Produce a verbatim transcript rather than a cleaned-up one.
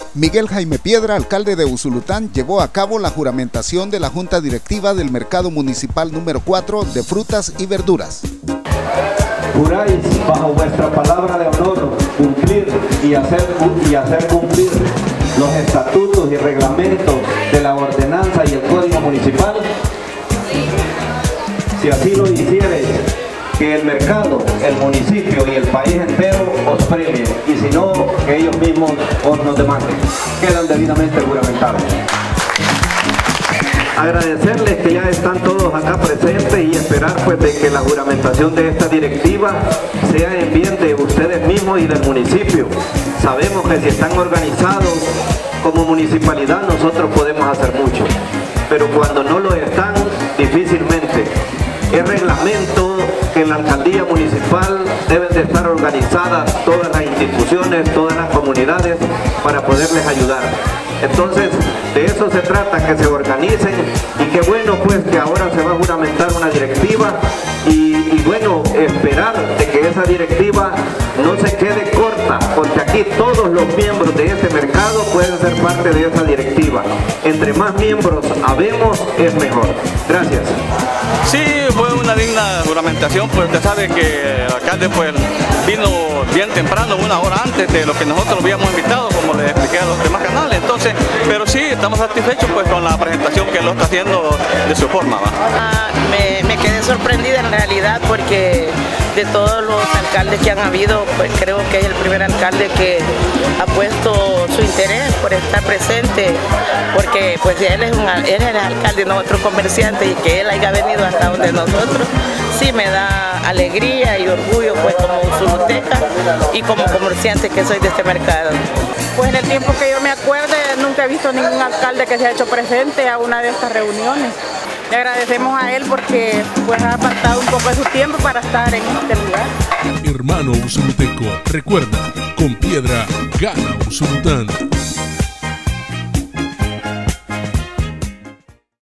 Miguel Jaime Piedra, alcalde de Usulután, llevó a cabo la juramentación de la Junta Directiva del Mercado Municipal número cuatro de Frutas y Verduras. Juráis bajo vuestra palabra de honor cumplir y hacer, y hacer cumplir los estatutos y reglamentos de la ordenanza y el código municipal. Si así lo hiciereis, que el mercado, el municipio y el país entero os premien, y si no, que ellos mismos os nos demanden. Quedan debidamente juramentados. Agradecerles que ya están todos acá presentes y esperar pues de que la juramentación de esta directiva sea en bien de ustedes mismos y del municipio. Sabemos que si están organizados como municipalidad nosotros podemos hacer mucho, pero cuando no lo están, difícilmente. Es reglamento que en la alcaldía municipal deben de estar organizadas todas las instituciones, todas las comunidades para poderles ayudar. Entonces, de eso se trata, que se organicen, y qué bueno pues que ahora se va a juramentar una directiva y, y bueno, esperar de que esa directiva no se quede corta, porque aquí todos los miembros de este mercado pueden ser parte de esa directiva. Entre más miembros habemos, es mejor. Gracias. Sí, fue una digna juramentación, pues usted sabe que el alcalde pues vino bien temprano, una hora antes de lo que nosotros habíamos invitado, como le expliqué a los demás canales. Entonces, pero sí, estamos satisfechos pues con la presentación que lo está haciendo de su forma, ¿va? Ah, me, me quedé sorprendida en realidad, porque de todos los alcaldes que han habido, pues creo que es el primer alcalde que ha puesto su interés por estar presente, porque pues él es, un, él es el alcalde, no otro comerciante, y que él haya venido hasta donde nosotros, sí me da alegría y orgullo pues como usuluteca y como comerciante que soy de este mercado. Pues en el tiempo que yo me acuerde nunca he visto ningún alcalde que se ha hecho presente a una de estas reuniones. Le agradecemos a él porque pues ha apartado un poco de su tiempo para estar en este lugar. Hermano usuluteco, recuerda, con piedra gana Usulután.